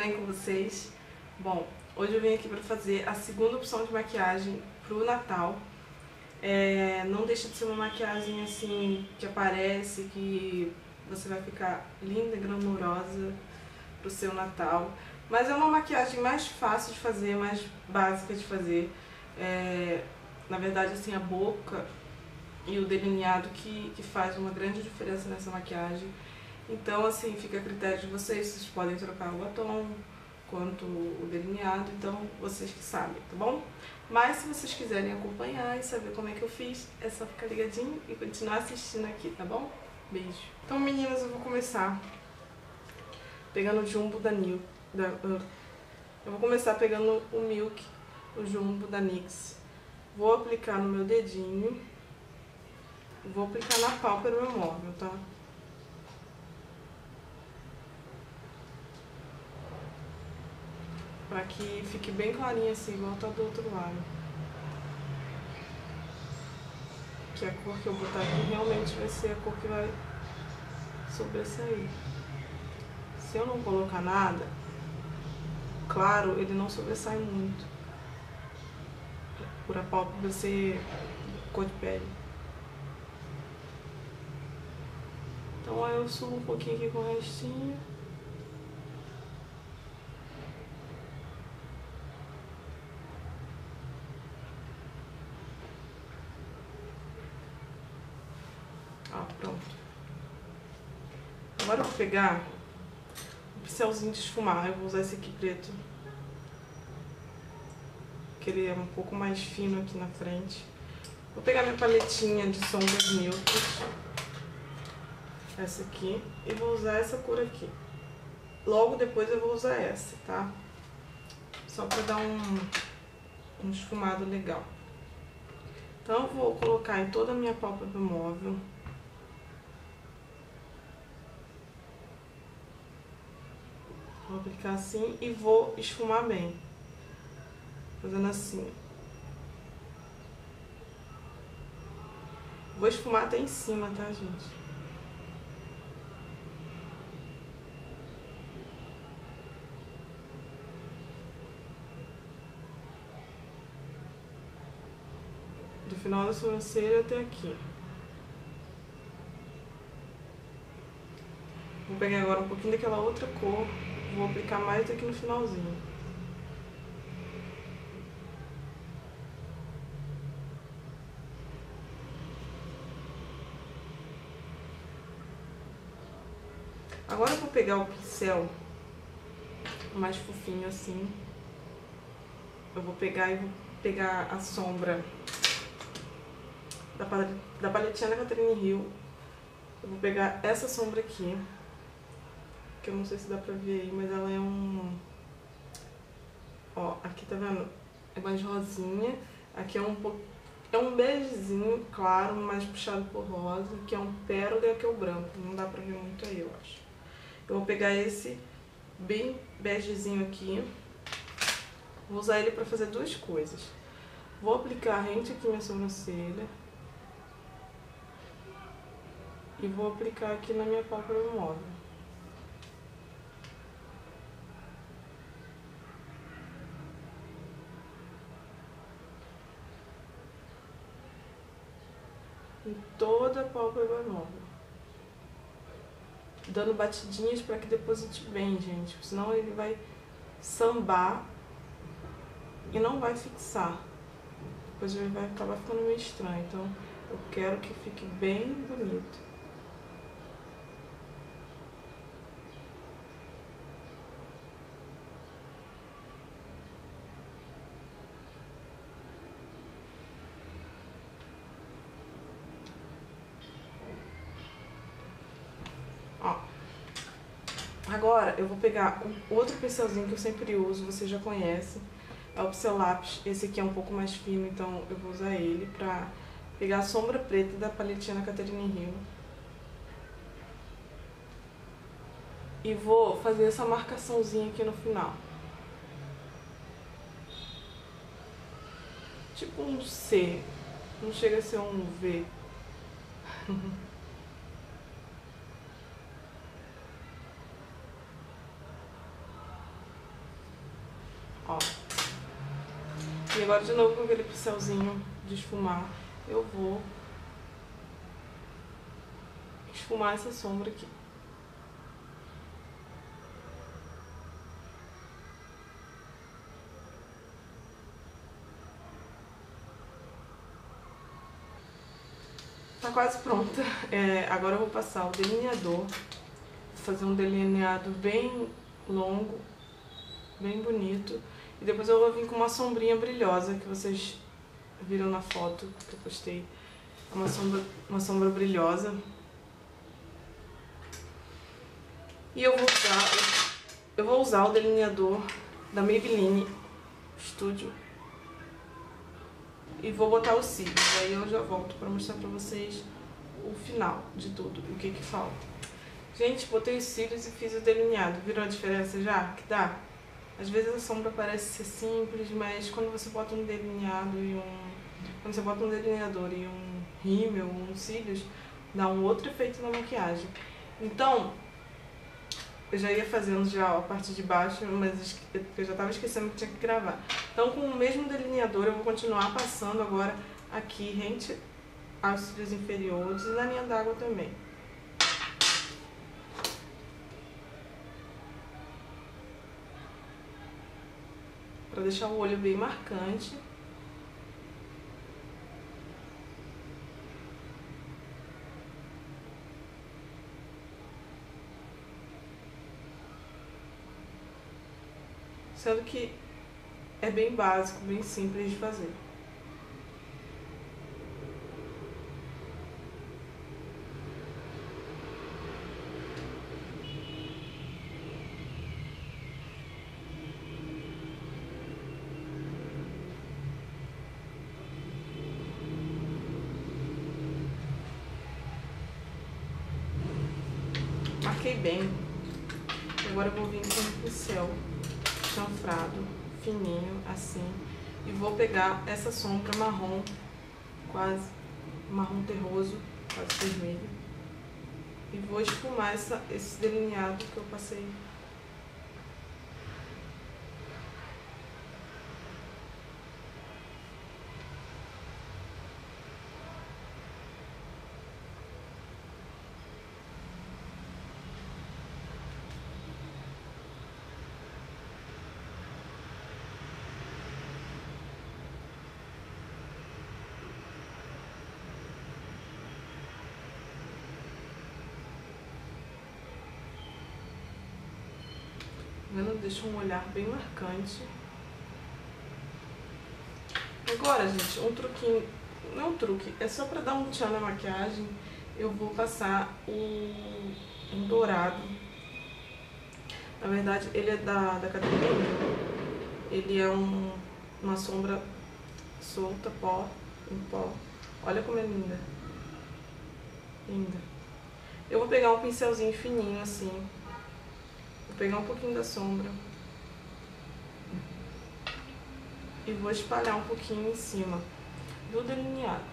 bem com vocês? Bom, hoje eu vim aqui para fazer a segunda opção de maquiagem pro Natal. Não deixa de ser uma maquiagem assim que aparece, que você vai ficar linda, glamurosa pro seu Natal. Mas é uma maquiagem mais fácil de fazer, mais básica de fazer. Na verdade, assim, a boca e o delineado que faz uma grande diferença nessa maquiagem. Então, assim, fica a critério de vocês podem trocar o batom quanto o delineado, então vocês que sabem, tá bom? Mas se vocês quiserem acompanhar e saber como é que eu fiz, é só ficar ligadinho e continuar assistindo aqui, tá bom? Beijo! Então, meninas, eu vou começar pegando o Jumbo da NYX. Eu vou começar pegando o Milk, o Jumbo da NYX. Vou aplicar no meu dedinho. Vou aplicar na pálpebra móvel, tá? Pra que fique bem clarinha assim, igual tá do outro lado. Que a cor que eu botar aqui realmente vai ser a cor que vai sobressair. Se eu não colocar nada, claro, ele não sobressai muito. Por a pálpebra ser cor de pele. Então aí eu subo um pouquinho aqui com o restinho. Ó, pronto. Agora eu vou pegar um pincelzinho de esfumar. Eu vou usar esse aqui preto. Que ele é um pouco mais fino aqui na frente. Vou pegar minha paletinha de sombras neutras. Essa aqui. E vou usar essa cor aqui. Logo depois eu vou usar essa, tá? Só pra dar um esfumado legal. Então eu vou colocar em toda a minha pálpebra móvel. Vou aplicar assim e vou esfumar bem. Fazendo assim. Vou esfumar até em cima, tá, gente? Do final da sobrancelha até aqui. Vou pegar agora um pouquinho daquela outra cor. Vou aplicar mais aqui no finalzinho. Agora eu vou pegar o pincel mais fofinho assim. Eu vou pegar e vou pegar a sombra da paletinha da Catherine Hill. Eu vou pegar essa sombra aqui, que eu não sei se dá pra ver aí, mas ela é um... Ó, aqui tá vendo? É mais rosinha. Aqui é um begezinho claro, mais puxado por rosa. Aqui é um pérola e aqui é o branco. Não dá pra ver muito aí, eu acho. Eu vou pegar esse bem begezinho aqui. Vou usar ele pra fazer duas coisas. Vou aplicar rente aqui na minha sobrancelha. E vou aplicar aqui na minha pálpebra móvel. Em toda a pálpebra móvel. Dando batidinhas para que deposite bem, gente. Senão ele vai sambar e não vai fixar. Depois ele vai acabar ficando meio estranho. Então eu quero que fique bem bonito. Ó. Agora eu vou pegar um outro pincelzinho que eu sempre uso, você já conhece. É o pincel lápis. Esse aqui é um pouco mais fino, então eu vou usar ele pra pegar a sombra preta da paletinha da Catherine Hill. E vou fazer essa marcaçãozinha aqui no final. Tipo um C. Não chega a ser um V. E agora de novo com aquele pincelzinho de esfumar, eu vou esfumar essa sombra aqui. Tá quase pronta. Agora eu vou passar o delineador. Vou fazer um delineado bem longo, bem bonito. E depois eu vou vir com uma sombrinha brilhosa que vocês viram na foto que eu postei. É uma sombra brilhosa. E eu vou usar o delineador da Maybelline Studio. E vou botar os cílios. Aí eu já volto pra mostrar pra vocês o final de tudo, o que que falta. Gente, botei os cílios e fiz o delineado. Viram a diferença já que dá? Às vezes a sombra parece ser simples, mas quando você bota um delineado quando você bota um delineador e um rímel, uns cílios, dá um outro efeito na maquiagem. Então, eu já ia fazendo já a parte de baixo, mas eu já tava esquecendo que tinha que gravar. Então, com o mesmo delineador, eu vou continuar passando agora aqui, rente aos cílios inferiores e na linha d'água também. Pra deixar o olho bem marcante. Sendo que é bem básico, bem simples de fazer. Marquei bem. Agora eu vou vir com um pincel chanfrado, fininho, assim. E vou pegar essa sombra marrom, quase marrom terroso, quase vermelho. E vou esfumar esse delineado que eu passei. Vendo? Deixa um olhar bem marcante. Agora, gente, um truquinho, não um truque, é só pra dar um tchan na maquiagem. Eu vou passar um dourado. Na verdade, ele é da Academia. Ele é uma sombra solta, em pó. Olha como é linda. Linda. Eu vou pegar um pincelzinho fininho assim. Vou pegar um pouquinho da sombra e vou espalhar um pouquinho em cima do delineado.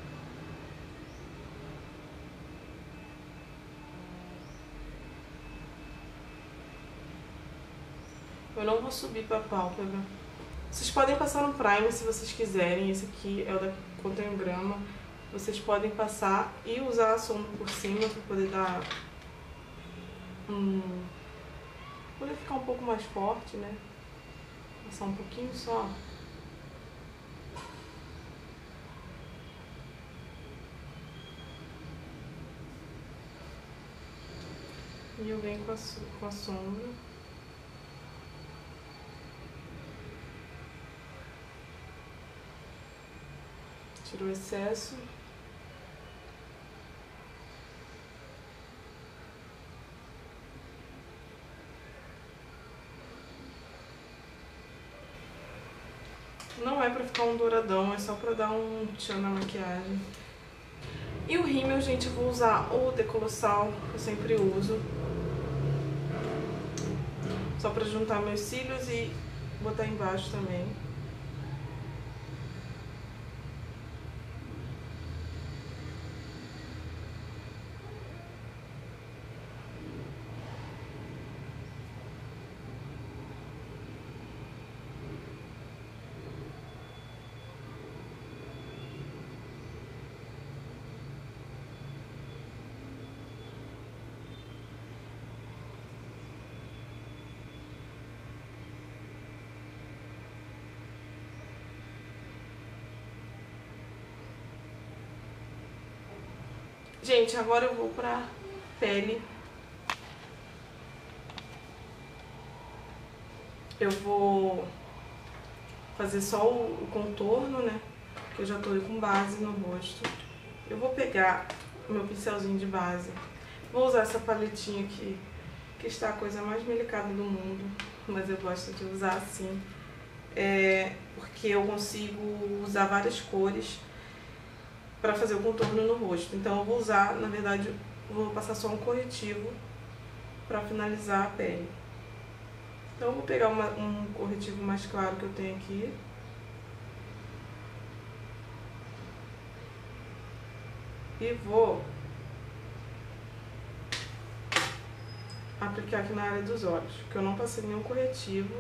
Eu não vou subir para a pálpebra. Vocês podem passar um primer se vocês quiserem. Esse aqui é o da Contém um Grama. Vocês podem passar e usar a sombra por cima para poder dar poder ficar um pouco mais forte, né? Passar um pouquinho só. E eu venho com a sombra. Tiro o excesso. Não é pra ficar um douradão, é só pra dar um tchan na maquiagem. E o rímel, gente, eu vou usar o Decolossal, que eu sempre uso. Só pra juntar meus cílios e botar embaixo também. Gente, agora eu vou pra pele. Eu vou fazer só o contorno, né? Que eu já tô com base no rosto. Eu vou pegar o meu pincelzinho de base. Vou usar essa paletinha aqui, que está a coisa mais delicada do mundo. Mas eu gosto de usar assim. Porque eu consigo usar várias cores para fazer o contorno no rosto. Então eu vou usar, na verdade, eu vou passar só um corretivo para finalizar a pele. Então eu vou pegar um corretivo mais claro que eu tenho aqui. E vou aplicar aqui na área dos olhos, porque eu não passei nenhum corretivo.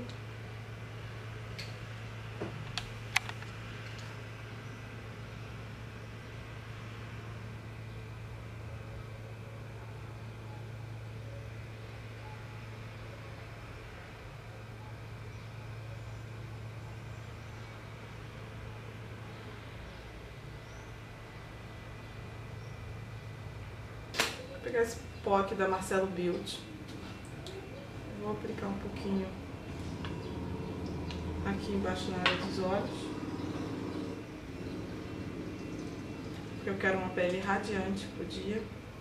Vou pegar esse pó aqui da Marcelo Beauty. Vou aplicar um pouquinho aqui embaixo na área dos olhos, porque eu quero uma pele radiante pro dia.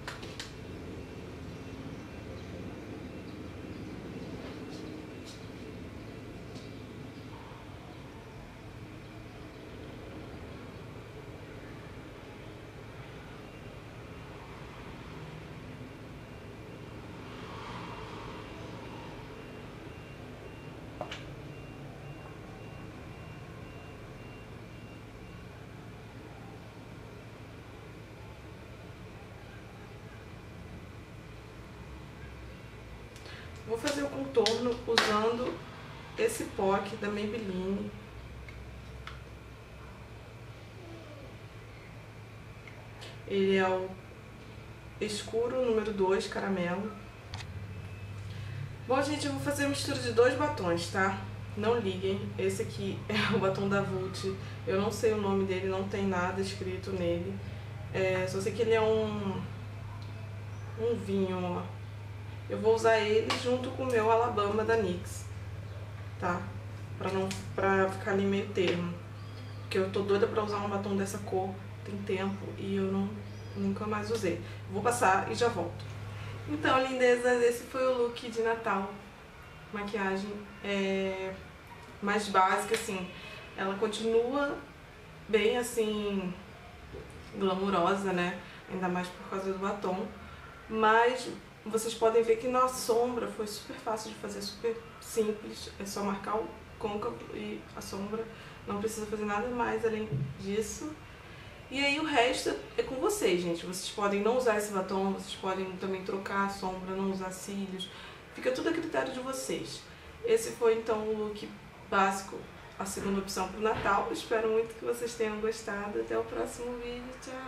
Vou fazer o contorno usando esse pó aqui da Maybelline. Ele é o escuro número 2, caramelo. Bom, gente, eu vou fazer a mistura de 2 batons, tá? Não liguem, esse aqui é o batom da Vult. Eu não sei o nome dele, não tem nada escrito nele. Só sei que ele é um vinho, ó. Eu vou usar ele junto com o meu Alabama da NYX, tá? Pra ficar ali meio termo. Porque eu tô doida pra usar um batom dessa cor, tem tempo, e eu nunca mais usei. Vou passar e já volto. Então, lindezas, esse foi o look de Natal. Maquiagem mais básica, assim. Ela continua bem, assim, glamurosa, né? Ainda mais por causa do batom. Mas vocês podem ver que na sombra foi super fácil de fazer, super simples. É só marcar o côncavo e a sombra. Não precisa fazer nada mais além disso. E aí o resto é com vocês, gente. Vocês podem não usar esse batom, vocês podem também trocar a sombra, não usar cílios. Fica tudo a critério de vocês. Esse foi então o look básico, a segunda opção para o Natal. Espero muito que vocês tenham gostado. Até o próximo vídeo. Tchau!